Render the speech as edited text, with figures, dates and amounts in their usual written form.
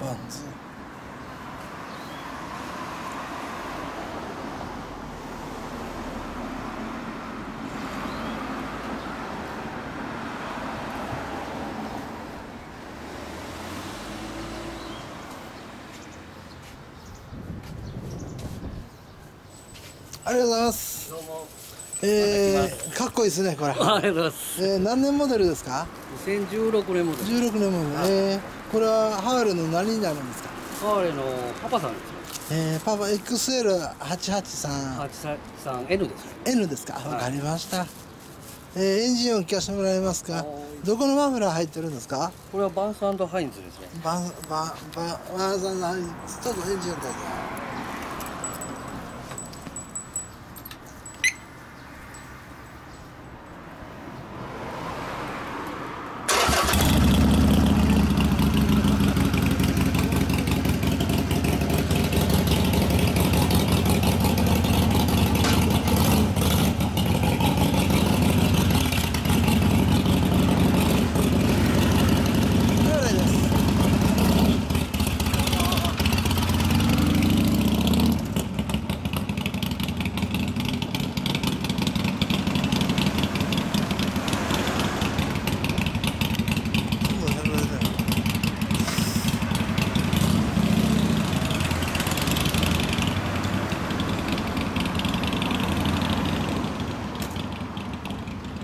ワンツー。ありがとうございます。 どうも。 かっこいいですね、これ。 ありがとうございます。 何年モデルですか 2016年モデル。 ？16年モデル。これはハーレーの何になるんですか？ ハーレーのパパさんですよ。 パパ XL883。 883N ですね。 N ですか？ はいわかりました。エンジン音聞かせてもらえますか？どこのマフラー入ってるんですか？ これはバンス&ハインズですね。 バーザンのちょっとエンジン音だけ。